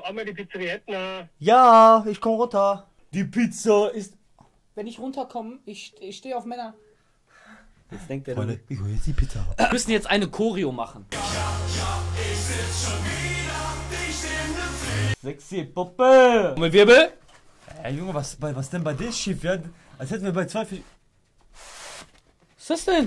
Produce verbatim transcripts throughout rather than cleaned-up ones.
einmal die Pizzeria Etna. Ja, ich komm runter. Die Pizza ist... Wenn ich runterkomme, ich, ich stehe auf Männer. Jetzt denkt er... Freunde, ich hol jetzt die Pizza ab. Wir müssen jetzt eine Choreo machen. Sexy Puppe! Mit Wirbel? Ey, Junge, was, bei, was denn bei dir schief? Ja? Als hätten wir bei zwei... Was ist das denn?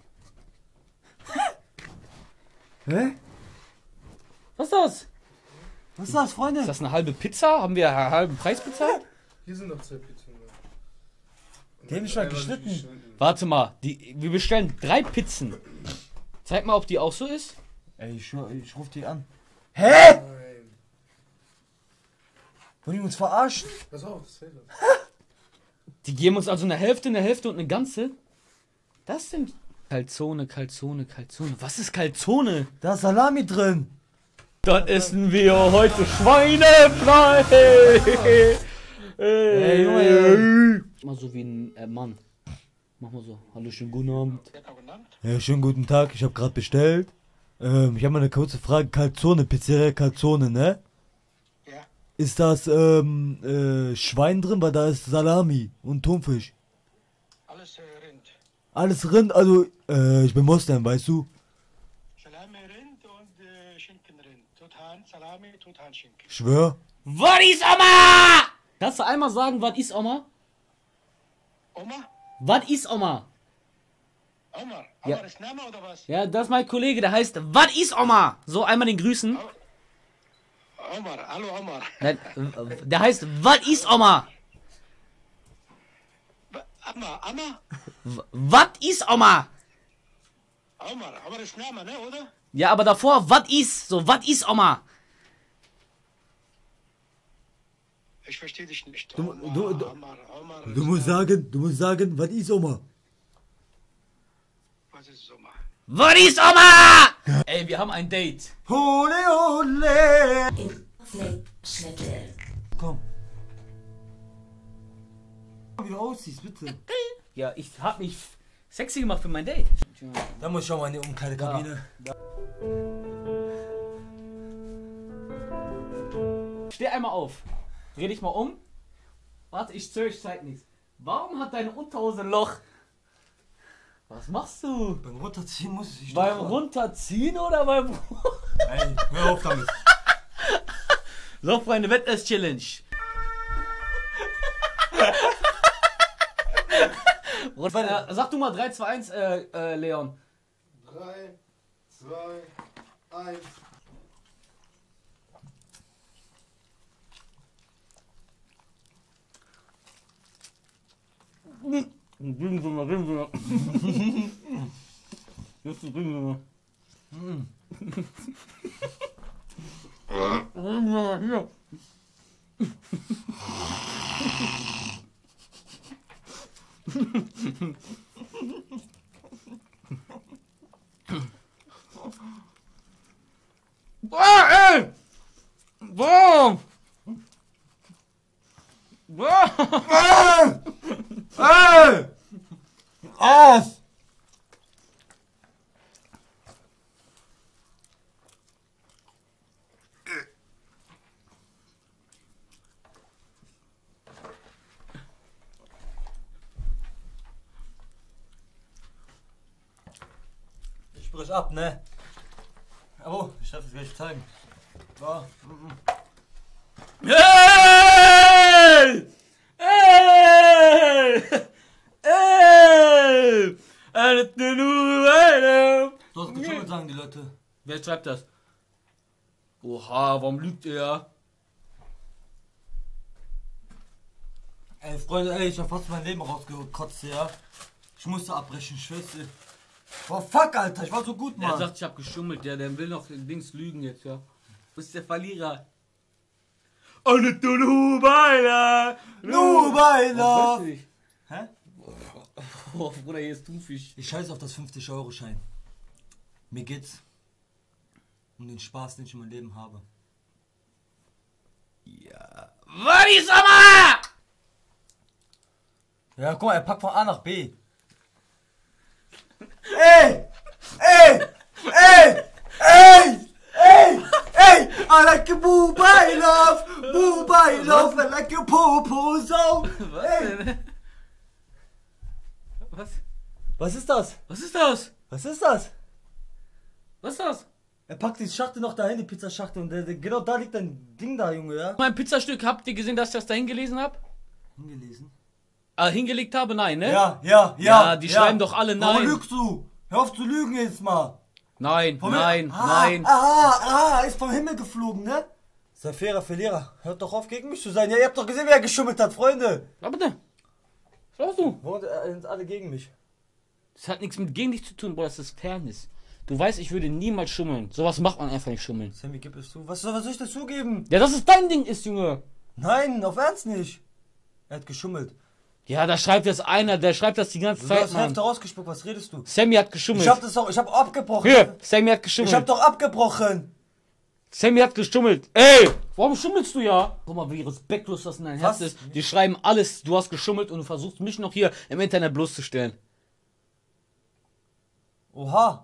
Hä? Was ist das? Was ist das, Freunde? Ist das eine halbe Pizza? Haben wir einen halben Preis bezahlt? Hier sind noch zwei Pizzen. Die haben mich schon geschnitten. Warte mal, die, wir bestellen drei Pizzen. Zeig mal, ob die auch so ist. Ey, ich, ich ruf die an. Hä? Nein. Wollen die uns verarschen? Pass auf, das fällt das. Die geben uns also eine Hälfte, eine Hälfte und eine ganze. Das sind Calzone, Calzone, Calzone. Was ist Calzone? Da ist Salami drin. Dann essen wir heute Schweinefleisch! Ey, Junge. Mal so wie ein äh, Mann. Mach mal so. Hallo, schönen guten Abend. Ja, schönen guten Tag. Ich habe gerade bestellt. Ähm, ich habe mal eine kurze Frage. Calzone, Pizzeria Calzone, ne? Ja. Ist das ähm, äh, Schwein drin? Weil da ist Salami und Thunfisch. Alles äh, Rind. Alles Rind, also äh, ich bin Moslem, weißt du? Salami Rind und äh, Schinken Rind. Tutan, Salami, Tutan Schinken. Schwör. Was ist Oma? Kannst du einmal sagen, was ist Oma? Oma? Was ist Oma? Omar. Ja. Omar ist Name oder was? Ja, das ist mein Kollege, der heißt, was ist Oma? So, einmal den grüßen. Omar, hallo Omar. Nein, der heißt, was ist Oma? Amma, Amma? Was ist Oma? Omar, Omar ist Name, ne, oder? Ja, aber davor, was ist? So, was ist Oma? Ich verstehe dich nicht. Du- Omar, du- du- Omar, Omar Du ist musst Name. sagen, du musst sagen, was ist Oma? Was ist Omar? Was ist Oma? Ey, wir haben ein Date. Ole, ole. Fleischschnitte. Komm. Wie du aussiehst, bitte. Ja, ich hab mich sexy gemacht für mein Date. Da muss ich auch mal in die Umkleidekabine. Steh einmal auf. Dreh dich mal um. Warte, ich zögere, ich zeig nichts. Warum hat deine Unterhose ein Loch? Was machst du? Beim Runterziehen muss ich Beim doch- Runterziehen oder beim... Ey, hör auf damit. So, Freunde, Wettess-Challenge. äh, sag du mal drei, zwei, eins, äh, äh, Leon. drei, zwei, eins. Bringen Sie mal, bringen Sie mal. Jetzt bringen Sie mal. Bringen Sie mal hier. Boah, ey! Boah! Boah! Ey! Ass! Ich sprich ab, ne? Oh, ich darf es gleich zeigen. So. Hey! Hey! Hey! Alles nur weiter. Du hast geschummelt, sagen die Leute. Wer schreibt das? Oha, warum lügt er? Ey, Freunde, ey, ich hab fast mein Leben rausgekotzt, ja. Ich musste abbrechen, ich schwör's dir. Boah, fuck, Alter, ich war so gut, Er Mann. sagt, ich hab geschummelt, der, der will noch Dings lügen jetzt, ja. Du bist der Verlierer. Alles nur weiter. Nu, Weiler! Hä? Oh, Bruder, hier ist Thunfisch. Ich scheiße auf das fünfzig-Euro-Schein. Mir geht's um den Spaß, den ich in meinem Leben habe. Ja. Was ist aber? Ja, guck mal, er packt von A nach B. Ey! Ey! Ey! Ey! Ey! Ey! I like a boo, I love! Dubai, laufe like a Popo Sau. Was denn? Was? Was ist das? Was ist das? Was ist das? Was ist das? Er packt die Schachtel noch dahin, die Pizzaschachtel, und der, der, genau da liegt ein Ding da, Junge, ja? Mein Pizzastück, habt ihr gesehen, dass ich das da hingelesen habe? Hingelesen? Ah, hingelegt habe? Nein, ne? Ja, ja, ja. Ja, die schreiben doch alle Warum nein. lügst du? Hör auf zu lügen jetzt mal. Nein, Von mir- nein, ah, nein. Ah, ah, ist vom Himmel geflogen, ne? Ist ein fairer Verlierer. Hört doch auf, gegen mich zu sein. Ja, ihr habt doch gesehen, wie er geschummelt hat, Freunde. Was bitte? Was machst du? Warum äh, sind alle gegen mich? Das hat nichts mit gegen dich zu tun, Bruder, das ist Fairness. Du weißt, ich würde niemals schummeln. Sowas macht man einfach nicht schummeln. Sammy, gib es zu. Was, was soll ich dazu geben? Ja, dass es dein Ding ist, Junge. Nein, auf Ernst nicht. Er hat geschummelt. Ja, da schreibt jetzt einer, der schreibt das die ganze Du Zeit, hast Hälfte Mann. rausgespuckt, was redest du? Sammy hat geschummelt. Ich hab das auch, ich hab abgebrochen. Hier, Sammy hat Ich geschummelt. hab doch abgebrochen. Sammy hat geschummelt. Ey, warum schummelst du ja? Guck mal, wie respektlos das in dein Herz Was? ist. Die schreiben alles, du hast geschummelt und du versuchst mich noch hier im Internet bloßzustellen. Oha.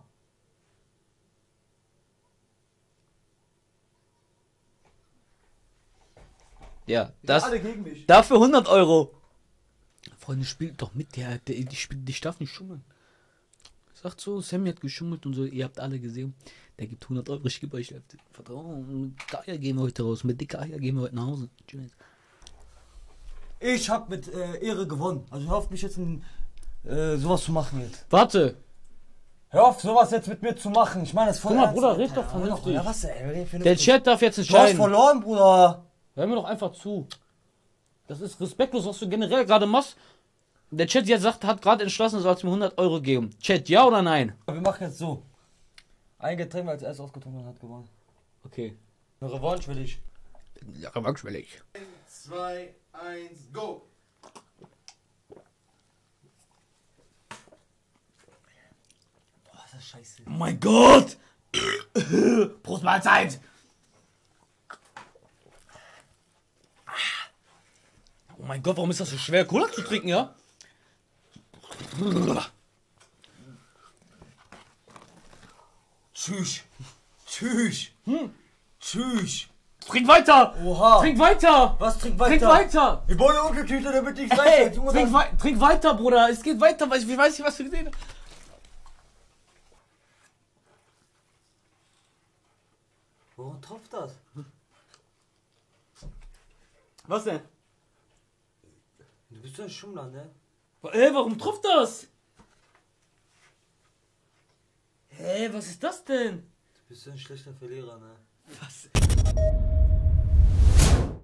Ja, das. Alle gegen mich. Dafür hundert Euro. Freunde, spielt doch mit, der, der, die spielt, ich darf nicht schummeln. Sagt so, Sammy hat geschummelt und so, ihr habt alle gesehen. Der gibt hundert Euro, ich gebe euch Vertrauen. Mit Eier gehen wir heute raus, mit dicker Eier gehen wir heute nach Hause. Tschüss. Ich hab mit äh, Ehre gewonnen. Also hör auf mich jetzt in, äh, sowas zu machen jetzt. Warte, Hör auf sowas jetzt mit mir zu machen. Ich meine das voll Guck mal, ernst, Bruder, Alter. red doch Ja, vernünftig. Ja, was, ey, red der vernünftig. Chat darf jetzt Du hast entscheiden. verloren, Bruder. Hör mir doch einfach zu. Das ist respektlos, was du generell gerade machst. Der Chat jetzt sagt, hat gerade entschlossen, du sollst mir hundert Euro geben. Chat, ja oder nein? Wir machen jetzt so. Ein Getränk, als er es ausgetrunken hat, hat gewonnen. Okay. Eine Revanche will ich. Ja, magschwellig. zwei, eins, go! Boah, ist das scheiße. Oh mein Gott! Prost Mahlzeit! Oh mein Gott, warum ist das so schwer, Cola zu trinken, ja? Tschüss. Tschüss. Hm. Tschüss. Trink weiter! Oha. Trink weiter! Was, trink weiter? Trink weiter! Ich baue eine Umkühltüte, damit ich Hey, weiß, Junge. trink, dann- wei trink weiter, Bruder! Es geht weiter, weil ich, ich weiß nicht, was du gesehen hast. Warum tropft das? Was denn? Du bist so ein Schummler, ne? Ey, warum tropft das? Hä, was ist das denn? Du bist so ein schlechter Verlierer, ne? Was?